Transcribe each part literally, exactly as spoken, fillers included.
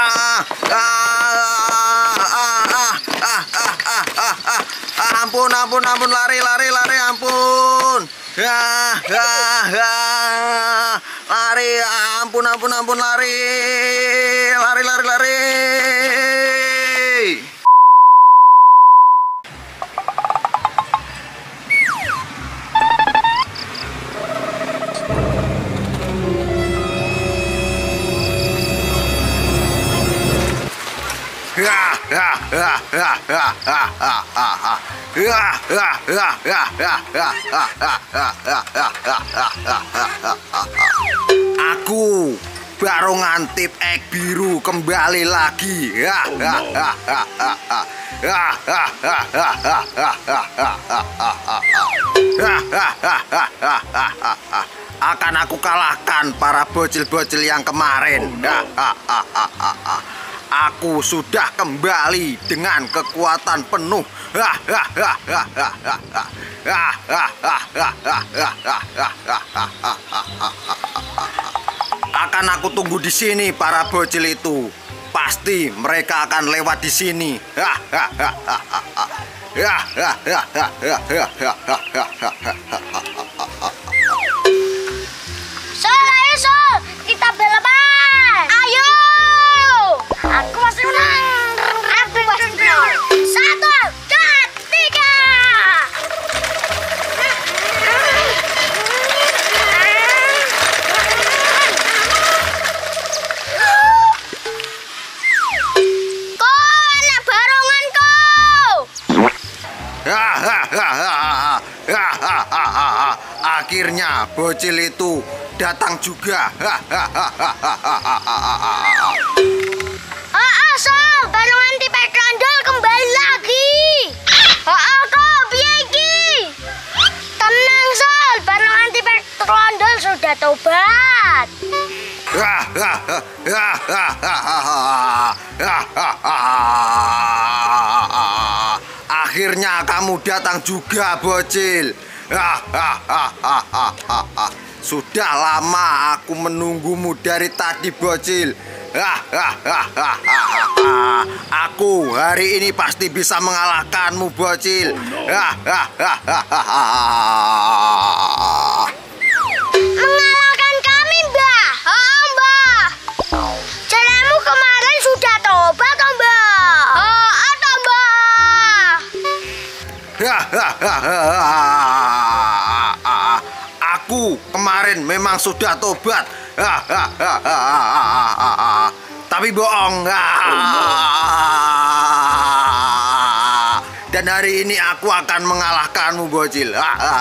ah, ah, ah, ah, ah, ah, ah, ah, ah. Ampun, ampun, ampun, lari, lari, lari, ampun. Ya, ya, ya. Lari, ampun, ampun, ampun, lari. Lari, lari, lari. Aku baru ngantip ek biru kembali lagi. Akan aku kalahkan para bocil-bocil yang kemarin. Aku sudah kembali dengan kekuatan penuh. Akan aku tunggu di sini para bocil itu. Pasti mereka akan lewat di sini. Sol, ayo Sol, kita balapan. Ayo. Aku masih menang. Aku masih menang. Satu, dua, tiga. Kau anak barongan kau. Akhirnya bocil itu datang juga. Ah, Sol, barongan tipe Trondol kembali lagi. Ah, kau piye iki? Tenang Sol, barongan tipe Trondol sudah tobat. Akhirnya kamu datang juga, bocil. Sudah lama aku menunggumu dari tadi, bocil. Aku hari ini pasti bisa mengalahkanmu, bocil. Mengalahkan kami, Mbah. Oh, Mbah. Caramu kemarin sudah tobat, oh, Mbah. Oh, atau Mbah. Aku kemarin memang sudah tobat. Tapi bohong. Dan hari ini aku akan mengalahkanmu, bocil.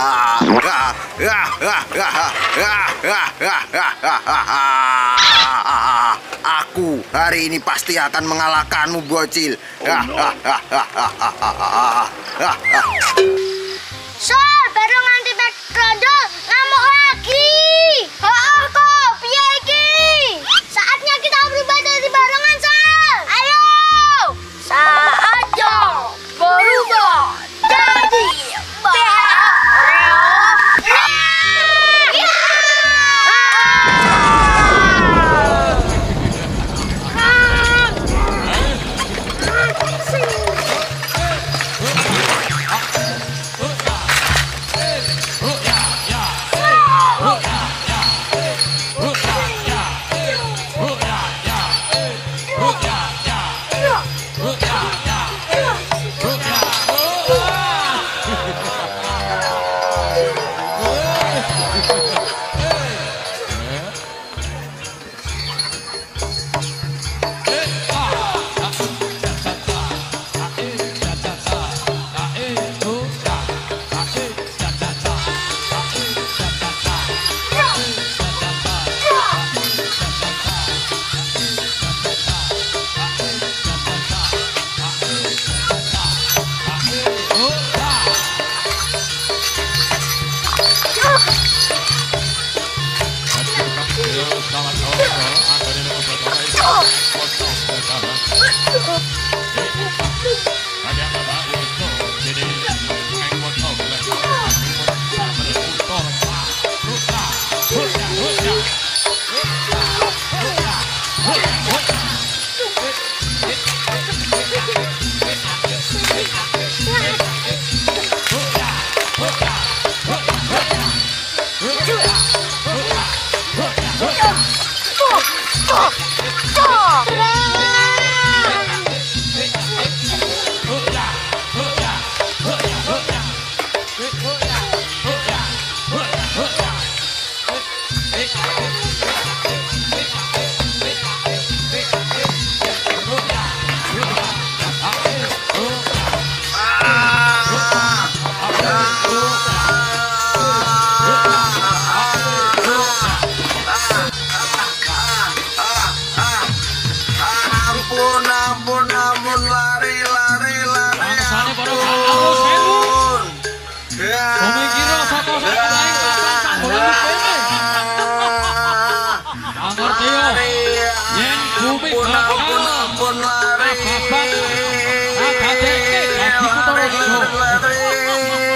Aku hari ini pasti akan mengalahkanmu, bocil. Sol, barongan tipe Trondol ngamuk lagi. Oh, kok piye iki? Saatnya kita berubah dari barongan, Sol. Ayo. Saatnya berubah jadi Cok, cok. Ampun, ampun, ampun, lari, lari, lari, Bangsane para ampun. kanggo sewu. Ya. Pemikira saka saka lain kapan panggonan kene. Ngerti yo. Yen bumi Ampun, bakal ampun, ampun, lari. kababat kagadeke dadi Kutaraja. Lari, lari.